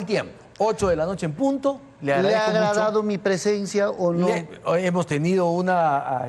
Tiempo, 8 de la noche en punto. ¿Le ha agradado mi presencia o no? Hemos tenido una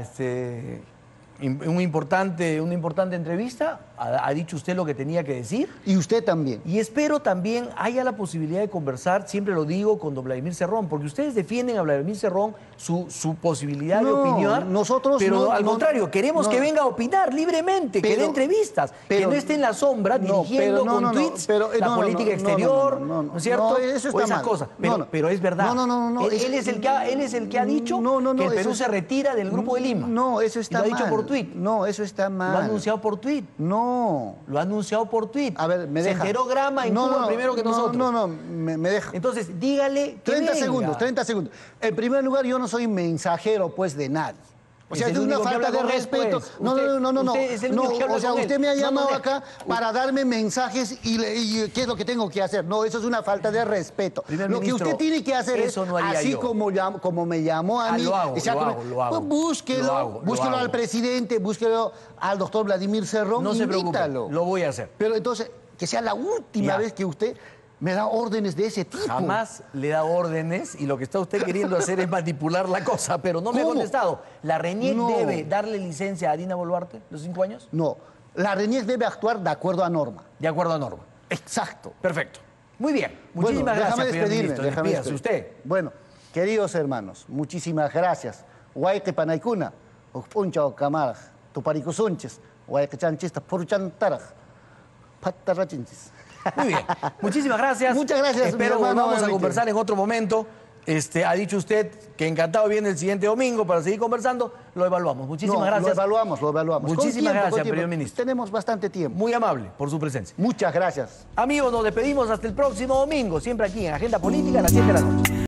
importante entrevista. Ha dicho usted lo que tenía que decir. Y usted también. Y espero también haya la posibilidad de conversar, siempre lo digo, con don Vladimir Cerrón, porque ustedes defienden a Vladimir Cerrón su posibilidad de opinar. Nosotros pero al contrario, queremos que venga a opinar libremente, que dé entrevistas, que no esté en la sombra dirigiendo con tweets la política exterior, ¿no es cierto? Eso está o esas mal. cosas. Pero es verdad. Él es el que ha dicho que el Perú se retira del Grupo de Lima. No, eso está mal. Lo ha dicho por tuit. No, eso está mal. Lo ha anunciado por tuit. No. Lo ha anunciado por tuit. A ver, me deja. Se enteró Grama en Cuba primero que nosotros. Me deja. Entonces, dígale que 30 venga. 30 segundos. En primer lugar, yo no soy mensajero, pues, de nadie. O sea, es una falta de respeto. No. Usted es el único que habla O sea, con usted él. me ha llamado acá para darme mensajes y ¿qué es lo que tengo que hacer? No, eso es una falta de respeto. Lo que usted tiene que hacer es, así como me llamó a mí. Lo hago. Pues búsquelo al presidente, búsquelo al doctor Vladimir Cerrón. No se invítalo. preocupe, lo voy a hacer. Pero entonces, que sea la última vez que usted me da órdenes de ese tipo. Jamás le da órdenes y lo que está usted queriendo hacer es manipular la cosa, pero no me ha contestado. ¿La RENIEC debe darle licencia a Dina Boluarte los 5 años? No, la RENIEC debe actuar de acuerdo a norma. De acuerdo a norma. Exacto. Perfecto. Muy bien. Muchísimas gracias, primer ministro. Despídase usted. Bueno, queridos hermanos, muchísimas gracias. Guayque panaykuna, puncha o camaraj, tuparicusunches, guayque chanchistas, poruchantaraj, patarrachinchis. Muy bien. Muchísimas gracias. Muchas gracias. Espero vamos a conversar en otro momento. Ha dicho usted que encantado viene el siguiente domingo para seguir conversando. Lo evaluamos. Muchísimas gracias. Lo evaluamos. Muchísimas gracias, primer ministro. Tenemos bastante tiempo. Muy amable por su presencia. Muchas gracias. Amigos, nos despedimos hasta el próximo domingo, siempre aquí en Agenda Política a las 7 de la noche.